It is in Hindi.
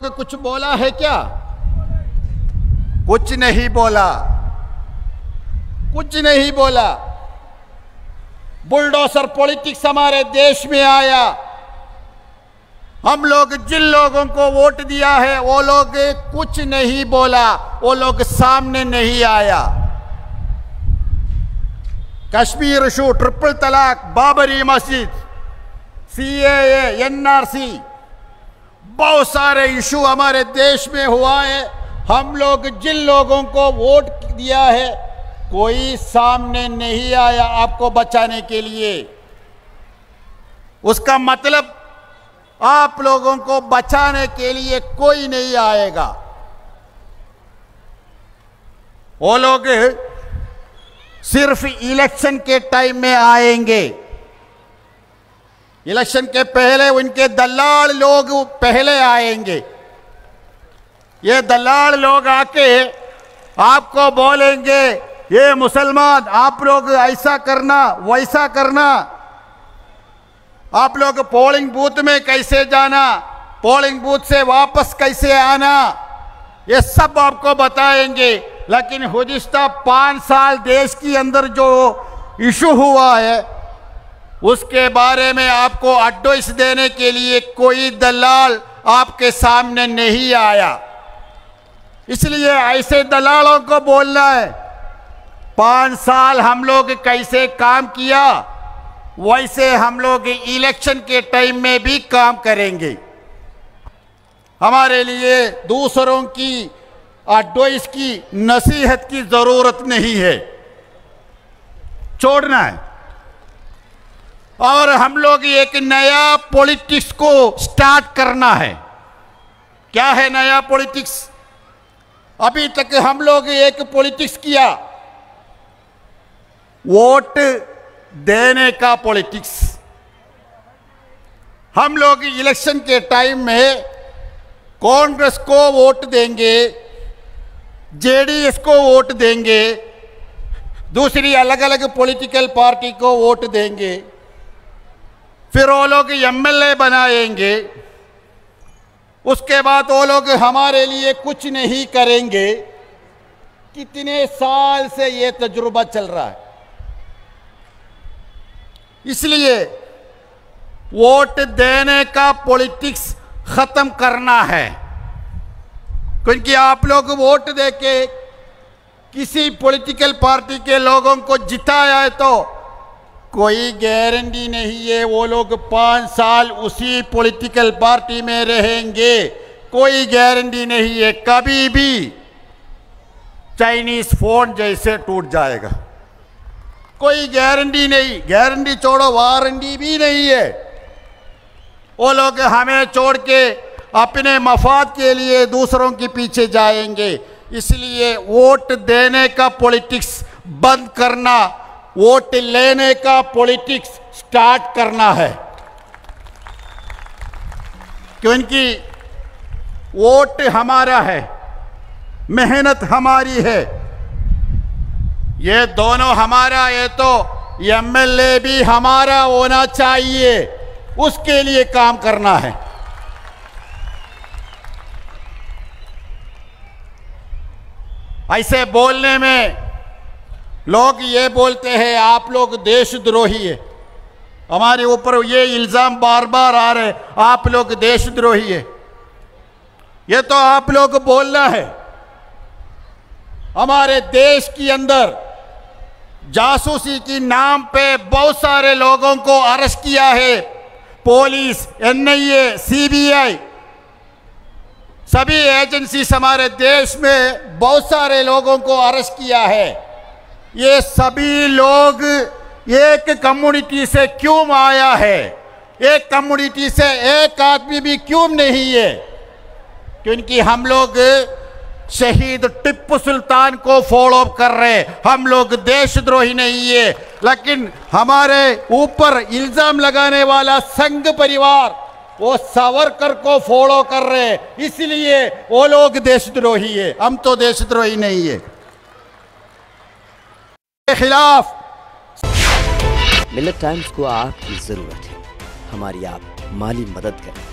कुछ बोला है क्या? कुछ नहीं बोला, कुछ नहीं बोला। बुलडोजर पॉलिटिक्स हमारे देश में आया। हम लोग जिन लोगों को वोट दिया है वो लोग कुछ नहीं बोला, वो लोग सामने नहीं आया। कश्मीर इशू, ट्रिपल तलाक, बाबरी मस्जिद, CAA, NRC, बहुत सारे इशू हमारे देश में हुआ है। हम लोग जिन लोगों को वोट दिया है कोई सामने नहीं आया आपको बचाने के लिए। उसका मतलब आप लोगों को बचाने के लिए कोई नहीं आएगा। वो लोग सिर्फ इलेक्शन के टाइम में आएंगे। इलेक्शन के पहले उनके दलाल लोग पहले आएंगे। ये दलाल लोग आके आपको बोलेंगे ये मुसलमान, आप लोग ऐसा करना वैसा करना, आप लोग पोलिंग बूथ में कैसे जाना, पोलिंग बूथ से वापस कैसे आना, ये सब आपको बताएंगे। लेकिन गुज़िश्ता 5 साल देश के अंदर जो इशू हुआ है उसके बारे में आपको एडवाइस देने के लिए कोई दलाल आपके सामने नहीं आया। इसलिए ऐसे दलालों को बोलना है 5 साल हम लोग कैसे काम किया वैसे हम लोग इलेक्शन के टाइम में भी काम करेंगे। हमारे लिए दूसरों की एडवाइस की, नसीहत की जरूरत नहीं है, छोड़ना है। और हम लोग एक नया पॉलिटिक्स को स्टार्ट करना है। क्या है नया पॉलिटिक्स? अभी तक हम लोग एक पॉलिटिक्स किया, वोट देने का पॉलिटिक्स। हम लोग इलेक्शन के टाइम में कांग्रेस को वोट देंगे, JDS को वोट देंगे, दूसरी अलग अलग पॉलिटिकल पार्टी को वोट देंगे, फिर वो लोग MLA बनाएंगे। उसके बाद वो लोग हमारे लिए कुछ नहीं करेंगे। कितने साल से ये तजुर्बा चल रहा है। इसलिए वोट देने का पॉलिटिक्स खत्म करना है। क्योंकि आप लोग वोट देके किसी पॉलिटिकल पार्टी के लोगों को जिताया है तो कोई गारंटी नहीं है वो लोग 5 साल उसी पॉलिटिकल पार्टी में रहेंगे। कोई गारंटी नहीं है। कभी भी चाइनीज फोन जैसे टूट जाएगा, कोई गारंटी नहीं। गारंटी छोड़ो, वारंटी भी नहीं है। वो लोग हमें छोड़ के अपने मफाद के लिए दूसरों के पीछे जाएंगे। इसलिए वोट देने का पॉलिटिक्स बंद करना, वोट लेने का पॉलिटिक्स स्टार्ट करना है। क्योंकि वोट हमारा है, मेहनत हमारी है, ये दोनों हमारा है। तो MLA भी हमारा होना चाहिए, उसके लिए काम करना है। ऐसे बोलने में लोग ये बोलते हैं आप लोग देशद्रोही है। हमारे ऊपर ये इल्जाम बार बार आ रहे आप लोग देशद्रोही है। ये तो आप लोग बोलना है। हमारे देश के अंदर जासूसी की नाम पे बहुत सारे लोगों को अरेस्ट किया है। पुलिस, NIA, CBI, सभी एजेंसीज हमारे देश में बहुत सारे लोगों को अरेस्ट किया है। ये सभी लोग एक कम्युनिटी से क्यों आया है? एक कम्युनिटी से एक आदमी भी क्यों नहीं है? क्योंकि हम लोग शहीद टिप्पू सुल्तान को फॉलो कर रहे। हम लोग देशद्रोही नहीं है। लेकिन हमारे ऊपर इल्जाम लगाने वाला संघ परिवार वो सावरकर को फॉलो कर रहे, इसलिए वो लोग देशद्रोही है। हम तो देशद्रोही नहीं है। के खिलाफ मिल्लत टाइम्स को आपकी जरूरत है। हमारी आप माली मदद करें।